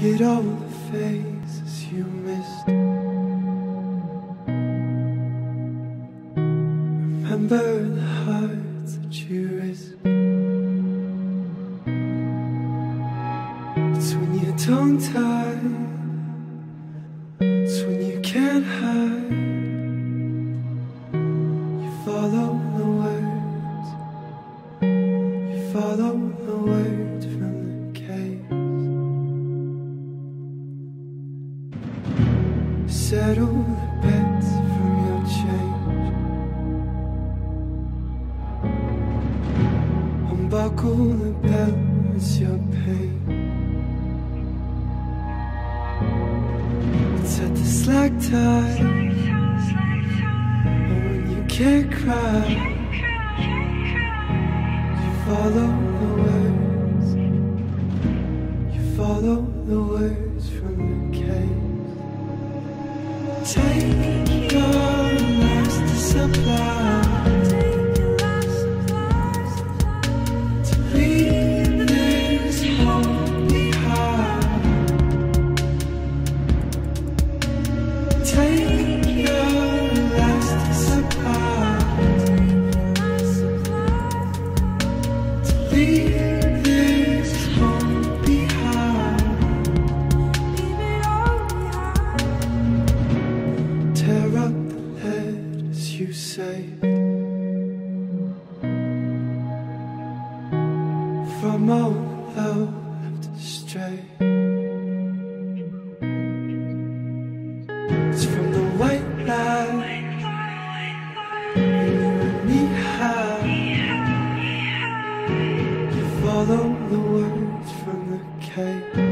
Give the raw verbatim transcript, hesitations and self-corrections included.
at all the faces you missed. Remember the hearts that you risked. It's when you're tongue-tied, it's when you can't hide. You follow the words, you follow the words from the cave. Settle the bets from your change. Unbuckle the belt, it's your pain. It's at the slack tide, and when you can't cry, you follow the words, you follow the words from the cave. Take your last supply to leave this home behind. Take your last supply to leave this home behind. Tear up the letters you saved from all the love left astray. It's from the white line when you were knee high. You follow the words from the cave.